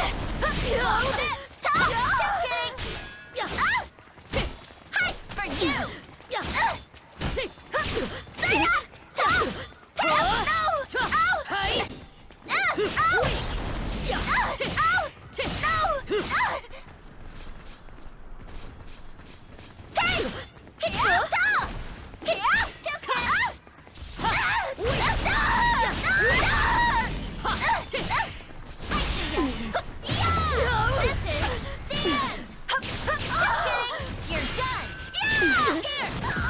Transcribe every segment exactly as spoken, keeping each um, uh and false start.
Stop! Just kidding! Hi! For you! See ya! No! Ow! Ow! Ow! No! Take! Here! Stop! Here! Just kidding! I see ya! Yeah! This is the end! Just kidding! You're done! Yeah! Here!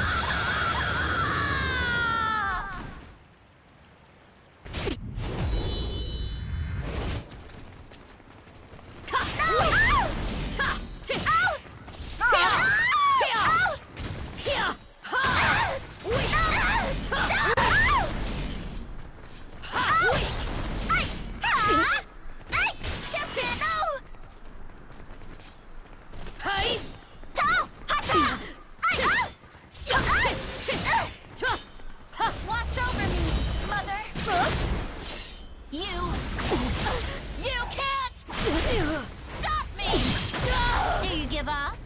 Watch over me, Mother! You... You can't... Stop me! Do you give up?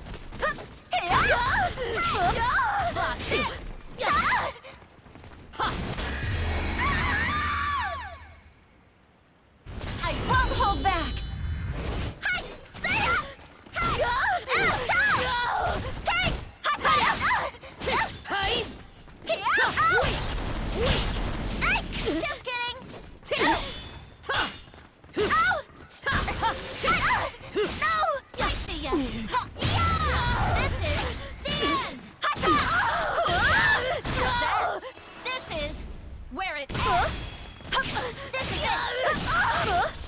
Block this! I won't hold back! Hi! See ya! Hi! Take! Hi! Just kidding! Ow! No! I see ya! Yeah! This is the end! This is where it ends! This is it!